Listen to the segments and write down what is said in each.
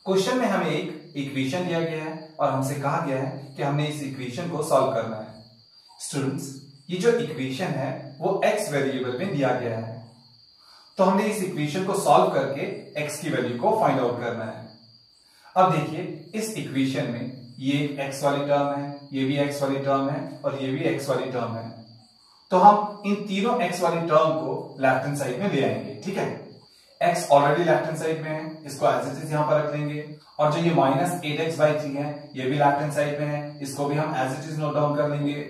Question में हमें एक इक्वेशन दिया गया है और हमसे कहा गया है कि हमने इस इक्वेशन को सॉल्व करना है। स्टूडेंट्स, ये जो इक्वेशन है वो x वेरिएबल में दिया गया है, तो हमने इस इक्वेशन को सॉल्व करके x की वैल्यू को फाइंड आउट करना है। अब देखिए, इस इक्वेशन में ये x वाली टर्म है, ये भी x वाली टर्म है और ये भी x वाली टर्म है, तो हम इन तीनों x वाली टर्म को लेफ्ट हैंड साइड में ले आएंगे। ठीक है, x already left hand side में है, इसको एज इट इज यहां पर रख लेंगे, और जो ये -8x/3 है ये भी लेफ्ट हैंड साइड में है, इसको भी हम as it is note down कर लेंगे।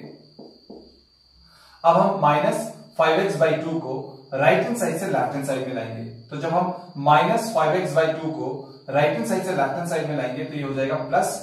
अब हम -5x/2 को राइट हैंड साइड से लेफ्ट हैंड साइड में लाएंगे, तो जब हम -5x/2 को राइट हैंड साइड से लेफ्ट हैंड साइड में लाएंगे तो ये हो जाएगा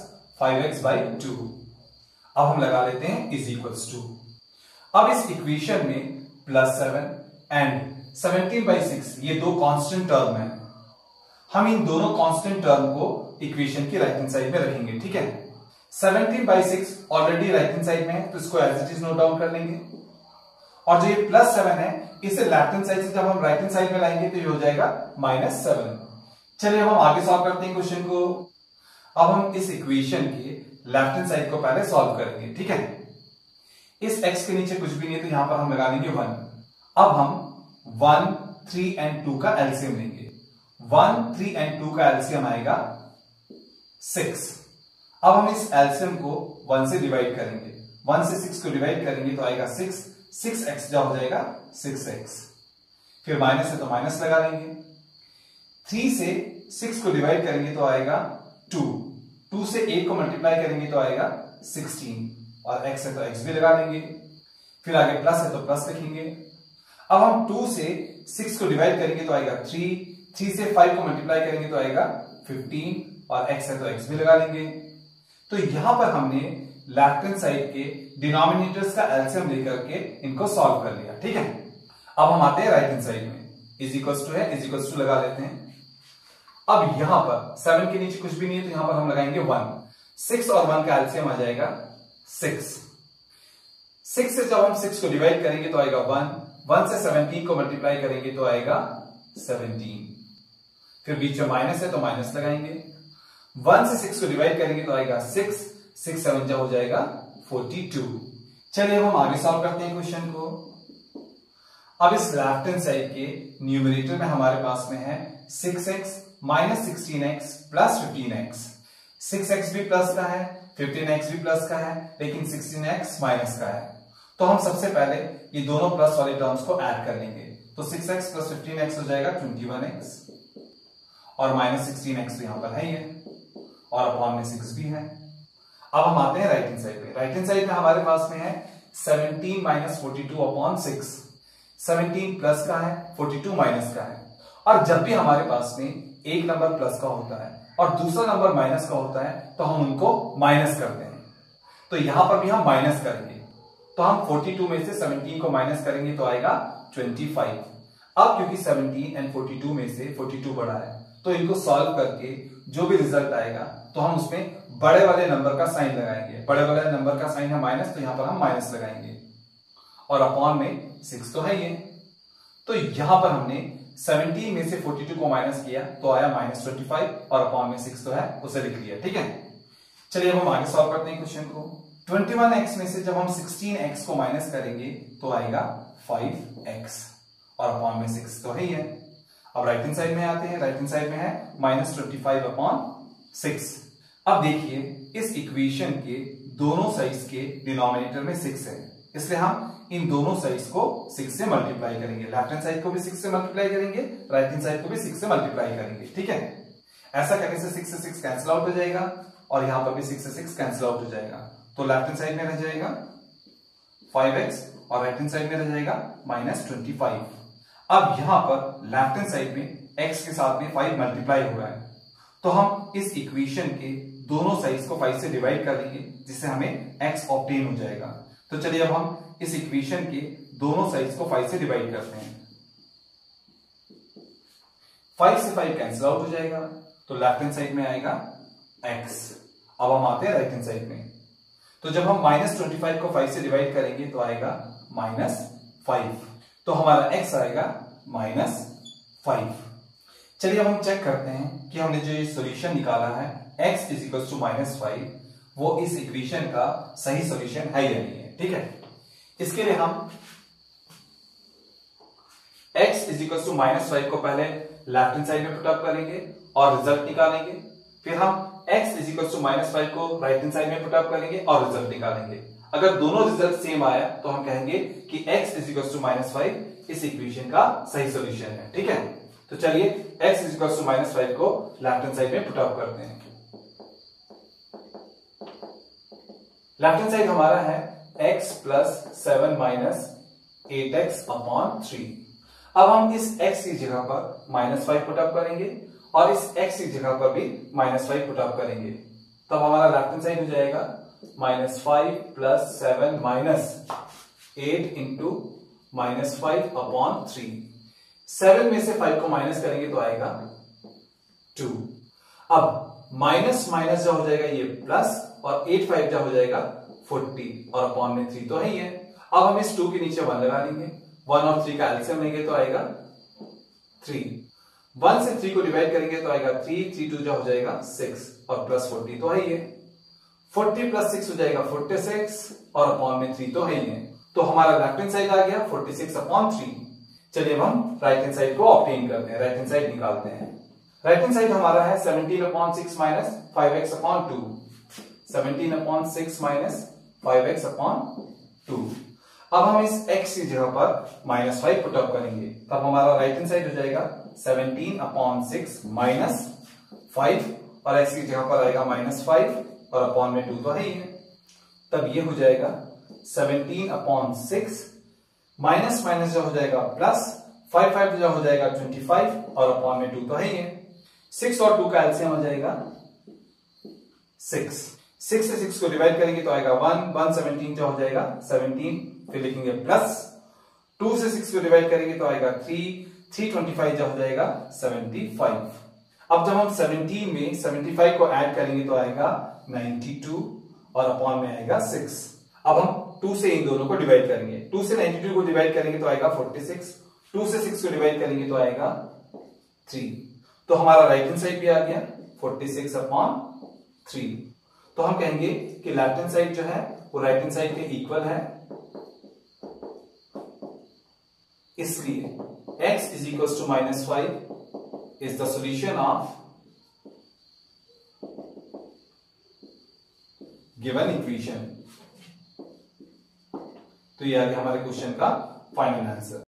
+5x/2। अब हम लगा लेते हैं इज इक्वल्स टू, अब इस इक्वेशन में +7 एंड 17/6 ये दो कांस्टेंट टर्म है, हम इन दोनों कांस्टेंट टर्म को इक्वेशन की राइट हैंड साइड में रखेंगे। ठीक है, 17/6 ऑलरेडी राइट हैंड साइड में है, तो इसको as it is note down कर लेंगे, और जो ये +7 है इसे लेफ्ट हैंड साइड से जब हम राइट हैंड साइड में लाएंगे तो ये हो जाएगा -7। चलिए अब हम आगे सॉल्व करते हैं क्वेश्चन को। अब हम इस इक्वेशन के लेफ्ट हैंड साइड को पहले सॉल्व करेंगे। ठीक है, इस x के नीचे कुछ भी नहीं है तो यहां पर हम लगा लेंगे 1। अब हम 1, 3 एंड 2 का एलसीएम लेंगे। 1, 3 एंड 2 का एलसीएम आएगा 6। अब हम इस एलसीएम को 1 से डिवाइड करेंगे, 1 से 6 को डिवाइड करेंगे तो आएगा 6, 6x जो हो जाएगा 6x, फिर माइनस है तो माइनस लगा लेंगे। 3 से 6 को डिवाइड करेंगे तो आएगा 2, 2 से 8 को मल्टीप्लाई करेंगे तो आएगा 16, और x है तो x भी लगा लेंगे, फिर आगे प्लस है तो प्लस लिखेंगे। अब हम 2 से 6 को डिवाइड करेंगे तो आएगा 3, 3 से 5 को मल्टीप्लाई करेंगे तो आएगा 15, और x है तो x भी लगा लेंगे। तो यहां पर हमने लेफ्ट हैंड साइड के डिनोमिनेटर्स का एलसीएम लेकर के इनको सॉल्व कर लिया। ठीक है, अब हम आते हैं राइट हैंड साइड में, इज इक्वल्स टू है, इज इक्वल्स टू लगा लेते हैं। अब यहां पर 7 के नीचे कुछ भी नहीं है तो यहां पर हम लगाएंगे 1, 6 और 1 का एलसीएम आ जाएगा 6। 6 से जब हम 6 को डिवाइड करेंगे तो आएगा 1, 1 से 17 को मल्टीप्लाई करेंगे तो आएगा 17, फिर बीच में माइनस है तो माइनस लगाएंगे। 1 से 6 को डिवाइड करेंगे तो आएगा 6, 6 7 जब हो जाएगा 42। चलिए अब हम आगे सॉल्व करते हैं क्वेश्चन को। अब इस लेफ्ट हैंड साइड के न्यूमरेटर में हमारे पास में है 6x -16x + 15x। 6x भी प्लस का है, 15x भी प्लस का है, लेकिन 16x माइनस का है, तो हम सबसे पहले ये दोनों प्लस वाले टर्म्स को ऐड कर लेंगे, तो 6x + 15x हो जाएगा 21x, और -16x तो यहां पर है ही है, और अपॉन में 6 भी है। अब हम आते हैं राइट हैंड साइड पे। राइट हैंड साइड में हमारे पास में है 17 - 42/6। 17 प्लस का है, 42 माइनस का है, और जब भी हमारे पास में एक नंबर प्लस का होता है और दूसरा नंबर माइनस का होता है तो हम उनको माइनस करते हैं, तो यहां पर भी हम माइनस करेंगे, तो हम 42 में से 17 को माइनस करेंगे तो आएगा 25। अब क्योंकि 17 एंड 42 में से 42 बड़ा है, तो इनको सॉल्व करके जो भी रिजल्ट आएगा तो हम उसमें बड़े वाले नंबर का साइन लगाएंगे। बड़े वाले नंबर का साइन है माइनस, तो यहां पर हम माइनस लगाएंगे, और अपॉन में 6 तो है ये, तो यहां पर हमने 17 में से 42 को माइनस किया तो आया -25, और अपॉन में 6 तो है उसे लिख लिया। ठीक है, चलिए अब हम आगे सॉल्व करते हैं क्वेश्चन को। 21x में से जब हम 16x को माइनस करेंगे तो आएगा 5x, और अपॉन में 6 तो है ही है। अब राइट हैंड साइड में आते हैं, राइट हैंड साइड में है -25/6। अब देखिए, इस इक्वेशन के दोनों साइड्स के डिनोमिनेटर में 6 है, इसलिए हम इन दोनों साइड्स को 6 से मल्टीप्लाई करेंगे। लेफ्ट हैंड साइड को भी 6 से मल्टीप्लाई करेंगे, राइट हैंड साइड को भी 6 से मल्टीप्लाई करेंगे। ठीक है, ऐसा करने से 6 से 6 कैंसिल आउट हो जाएगा, और यहां पर भी 6 से 6 कैंसिल आउट हो जाएगा, तो लेफ्ट हैंड साइड में रह जाएगा 5x, और राइट हैंड साइड में रह जाएगा -25। अब यहां पर लेफ्ट हैंड साइड में x के साथ में 5 मल्टीप्लाई हो रहा है, तो हम इस इक्वेशन के दोनों साइड्स को 5 से डिवाइड कर देंगे, जिससे हमें x ऑब्टेन हो जाएगा। तो चलिए अब हम इस इक्वेशन के दोनों साइड्स को 5 से डिवाइड करते हैं। 5 से 5 कैंसिल आउट हो जाएगा, तो लेफ्ट हैंड साइड में आएगा x। अब हम आते हैं राइट हैंड साइड में, तो जब हम -25 को 5 से डिवाइड करेंगे तो आएगा -5, तो हमारा x आएगा -5। चलिए अब हम चेक करते हैं कि हमने जो ये सॉल्यूशन निकाला है x इज इक्वल टू -5 वो इस इक्वेशन का सही सॉल्यूशन है या नहीं है। ठीक है, इसके लिए हम x इज इक्वल टू -5 को पहले लेफ्ट हैंड साइड में पुट अप करेंगे और रिजल्ट निकालेंगे। फिर हम x इज इक्वल टू -5 को राइट हैंड साइड में पुट अप करेंगे और रिजल्ट निकालेंगे। अगर दोनों रिजल्ट सेम आया तो हम कहेंगे कि x इज इक्वल टू -5 इस इक्वेशन का सही सॉल्यूशन है। ठीक है, तो चलिए x इज इक्वल टू -5 को लेफ्ट हैंड साइड में पुट अप करते हैं। लेफ्ट हैंड साइड हमारा है x plus 7 minus 8x upon 3। अब हम इस x की जगह पर -5 पुट अप करेंगे और इस x की जगह पर भी -5 पुट अप करेंगे। तब हमारा लेफ्ट हैंड साइड हो जाएगा -5 प्लस 7 माइनस 8 इंटू -5 अपॉन 3। 7 में से 5 को माइनस करेंगे तो आएगा 2। अब माइनस माइनस जो हो जाएगा ये प्लस और 8 5 जो हो जाएगा 40 और अपॉन में 3 तो है ही है। अब हम इस 2 के नीचे 1 लगा लेंगे, 1 और 3 का एलसीएम लेंगे तो आएगा 3। 1 से 3 को डिवाइड करेंगे तो आएगा 3, 3 2 जो हो जाएगा 6 और प्लस 40 तो है ही है। 40 प्लस 6 हो जाएगा 46 और अपॉन में 3 तो है ही है। तो हमारा लेफ्ट हैंड साइड आ गया 46 अपॉन 3। चलिए हम राइट हैंड साइड को ऑब्टेन करते हैं, राइट हैंड साइड निकालते हैं। राइट हैंड साइड हमारा है 17 upon 6 minus 5x upon 2। 17 upon 6 minus 5x upon 2। अब हम इस x की जगह पर -5 पुट अप करेंगे, तब हमारा राइट हैंड साइड हो जाएगा 17 अपॉन 6 माइनस 5 और x की जगह पर आएगा -5 और अपॉन में 2 तो है ही है। तब ये हो जाएगा 17 अपॉन 6 माइनस माइनस जो हो जाएगा प्लस 5 5 जो हो जाएगा 25 और अपॉन में 2 तो है ही है। 6 और 2 का एलसीएम हो जाएगा 6। 6 से 6 को डिवाइड करेंगे तो आएगा 1 1 17 जो हो जाएगा 17, फिर लिखेंगे प्लस 2 से 6 को डिवाइड करेंगे तो आएगा 3 3 25 जो हो जाएगा 75। अब जब हम 17 में 75 को ऐड करेंगे तो आएगा 92 और अपॉन में आएगा 6। अब हम 2 से इन दोनों को डिवाइड करेंगे, 2 से 92 को डिवाइड करेंगे तो आएगा 46, 2 से 6 को डिवाइड करेंगे तो आएगा 3। तो हमारा राइट हैंड साइड भी आ गया 46 अपॉन 3। तो हम कहेंगे कि लेफ्ट हैंड साइड जो है वो राइट हैंड साइड के इक्वल है, इसलिए x is equal to -5 is the solution of given equation. तो ये आ गया हमारे क्वेश्चन का फाइनल आंसर।